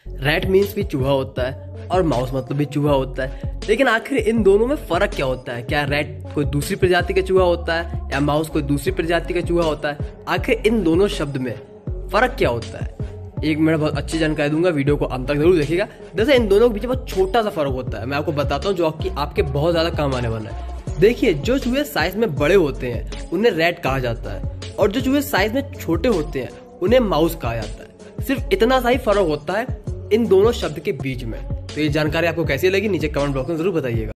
Rat means भी चूहा होता है और माउस मतलब भी चूहा होता है, लेकिन आखिर इन दोनों में फर्क क्या होता है? क्या रैट कोई दूसरी प्रजाति का चूहा होता है या माउस कोई दूसरी प्रजाति का चूहा होता है? आखिर इन दोनों शब्द में फर्क क्या होता है? एक मैं बहुत अच्छी जानकारी दूंगा, वीडियो को अंत तक जरूर देखिएगा। जैसे इन दोनों के बीच बहुत छोटा सा फर्क होता है, मैं आपको बताता हूँ जो आपके बहुत ज्यादा काम आने वाला है। देखिए, जो चूहे साइज में बड़े होते हैं उन्हें रैट कहा जाता है और जो चूहे साइज में छोटे होते हैं उन्हें माउस कहा जाता है। सिर्फ इतना सा ही फर्क होता है इन दोनों शब्द के बीच में। तो ये जानकारी आपको कैसी लगी नीचे कमेंट बॉक्स में जरूर बताइएगा।